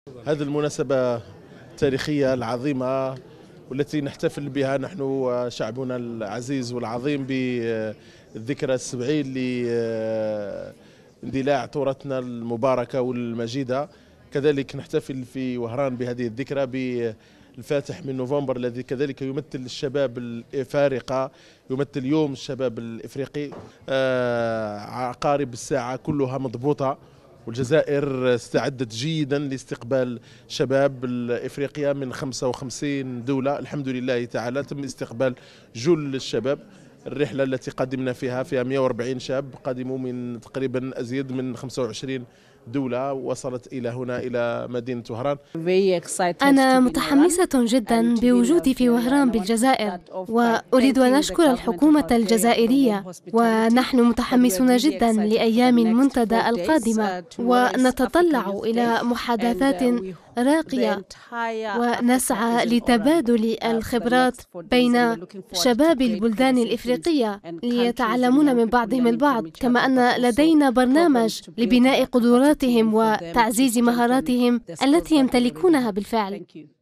هذه المناسبة التاريخية العظيمة والتي نحتفل بها نحن شعبنا العزيز والعظيم بالذكرى السبعين لاندلاع ثورتنا المباركة والمجيدة. كذلك نحتفل في وهران بهذه الذكرى بالفاتح من نوفمبر الذي كذلك يمثل الشباب الإفارقة، يمثل يوم الشباب الإفريقي. عقارب الساعة كلها مضبوطة، والجزائر استعدت جيدا لاستقبال شباب إفريقيا من 55 دولة. الحمد لله تعالى تم استقبال جل الشباب. الرحلة التي قدمنا فيها 140 شاب قدموا من تقريبا أزيد من 25 دولة، وصلت إلى هنا إلى مدينة وهران. أنا متحمسة جدا بوجودي في وهران بالجزائر، وأريد أن أشكر الحكومة الجزائرية، ونحن متحمسون جدا لأيام المنتدى القادمة، ونتطلع إلى محادثات راقية، ونسعى لتبادل الخبرات بين شباب البلدان الإفريقية ليتعلمون من بعضهم البعض، كما أن لدينا برنامج لبناء قدراتهم وتعزيز مهاراتهم التي يمتلكونها بالفعل.